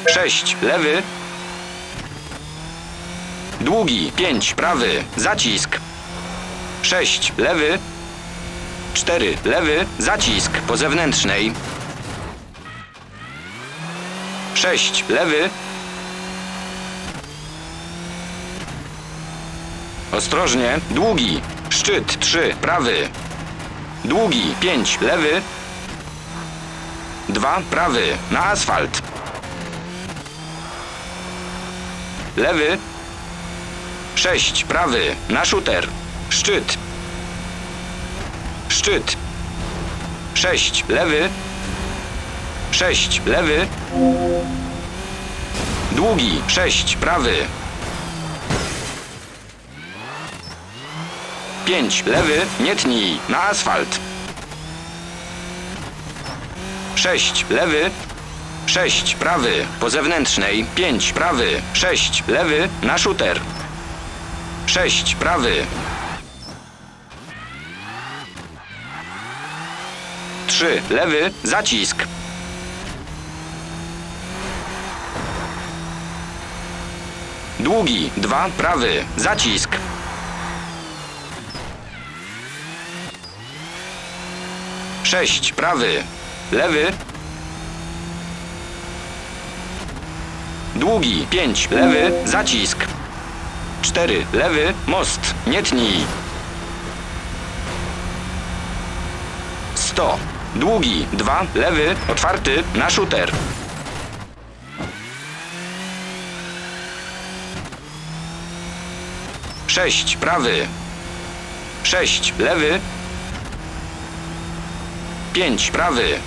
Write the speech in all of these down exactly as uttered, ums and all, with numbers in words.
sześć, lewy. Długi, pięć, prawy, zacisk. sześć, lewy. cztery, lewy, zacisk po zewnętrznej. sześć, lewy. Ostrożnie, długi, szczyt, trzy, prawy. Długi, pięć, lewy. dwa, prawy, na asfalt. Lewy. sześć, prawy, na shooter. Szczyt. Szczyt. sześć, lewy. sześć, lewy. Długi, sześć, prawy. pięć, lewy, nie tnij, na asfalt. sześć, lewy. sześć, prawy, po zewnętrznej. pięć, prawy. sześć, lewy, na shooter. sześć, prawy. trzy, lewy, zacisk. Długi, dwa, prawy, zacisk. sześć, prawy, lewy. Długi, pięć, lewy, zacisk. cztery, lewy, most, nie tnij. sto. Długi, dwa, lewy, otwarty, na shooter. sześć, prawy. sześć, lewy. pięć, prawy.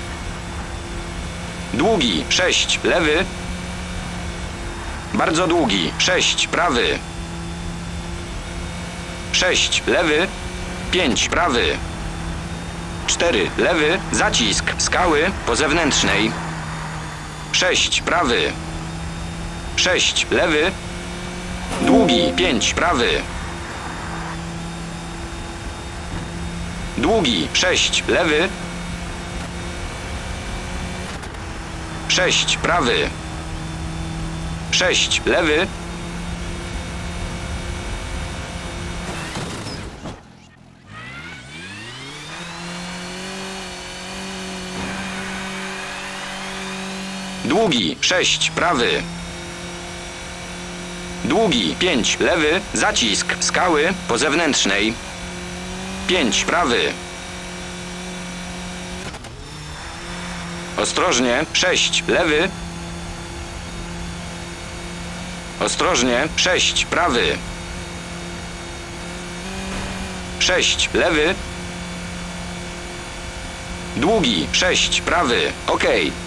Długi, sześć, lewy. Bardzo długi, sześć, prawy. sześć, lewy. pięć, prawy. cztery, lewy, zacisk, skały, po zewnętrznej. sześć, prawy. sześć, lewy. Długi, pięć, prawy. Długi, sześć, lewy. sześć, prawy. sześć, lewy. Długi, sześć, prawy. Długi, pięć, lewy, zacisk, skały, po zewnętrznej. pięć, prawy. Ostrożnie, sześć, lewy. Ostrożnie, sześć, prawy. sześć, lewy. Długi, sześć, prawy, ok.